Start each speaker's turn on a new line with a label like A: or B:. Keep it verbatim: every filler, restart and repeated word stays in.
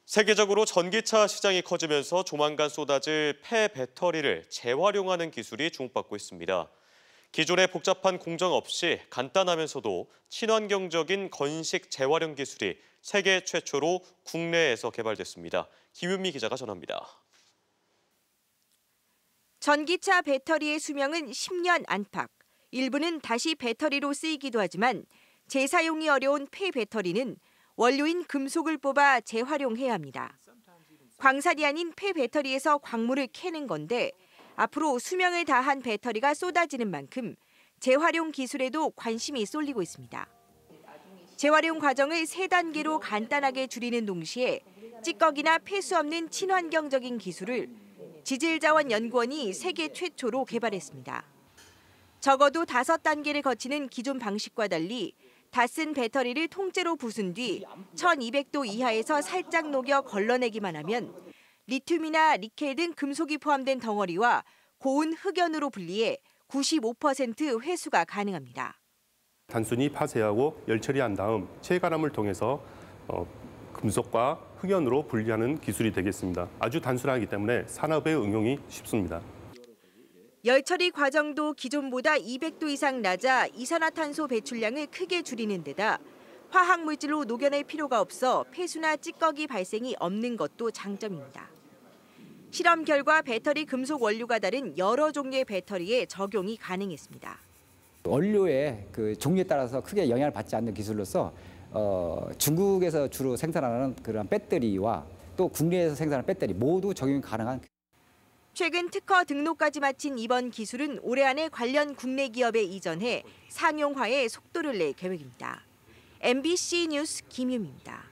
A: 세계적으로 전기차 시장이 커지면서 조만간 쏟아질 폐배터리를 재활용하는 기술이 주목받고 있습니다. 기존의 복잡한 공정 없이 간단하면서도 친환경적인 건식 재활용 기술이 세계 최초로 국내에서 개발됐습니다. 김윤미 기자가 전합니다.
B: 전기차 배터리의 수명은 십 년 안팎. 일부는 다시 배터리로 쓰이기도 하지만 재사용이 어려운 폐배터리는 원료인 금속을 뽑아 재활용해야 합니다. 광산이 아닌 폐배터리에서 광물을 캐는 건데 앞으로 수명을 다한 배터리가 쏟아지는 만큼 재활용 기술에도 관심이 쏠리고 있습니다. 재활용 과정을 세 단계로 간단하게 줄이는 동시에 찌꺼기나 폐수 없는 친환경적인 기술을 지질자원연구원이 세계 최초로 개발했습니다. 적어도 다섯 단계를 거치는 기존 방식과 달리 다 쓴 배터리를 통째로 부순 뒤 천이백 도 이하에서 살짝 녹여 걸러내기만 하면 리튬이나 니켈 등 금속이 포함된 덩어리와 고운 흑연으로 분리해 구십오 퍼센트 회수가 가능합니다.
C: 단순히 파쇄하고 열처리한 다음 체가람을 통해서 어, 금속과 흑연으로 분리하는 기술이 되겠습니다. 아주 단순하기 때문에 산업의 응용이 쉽습니다.
B: 열처리 과정도 기존보다 이백 도 이상 낮아 이산화탄소 배출량을 크게 줄이는 데다 화학물질로 녹여낼 필요가 없어 폐수나 찌꺼기 발생이 없는 것도 장점입니다. 실험 결과 배터리 금속 원료가 다른 여러 종류의 배터리에 적용이 가능했습니다.
D: 원료의 그 종류에 따라서 크게 영향을 받지 않는 기술로서 어, 중국에서 주로 생산하는 그런 배터리와 또 국내에서 생산하는 배터리 모두 적용이 가능한.
B: 최근 특허 등록까지 마친 이번 기술은 올해 안에 관련 국내 기업에 이전해 상용화에 속도를 낼 계획입니다. 엠비씨 뉴스 김유미입니다.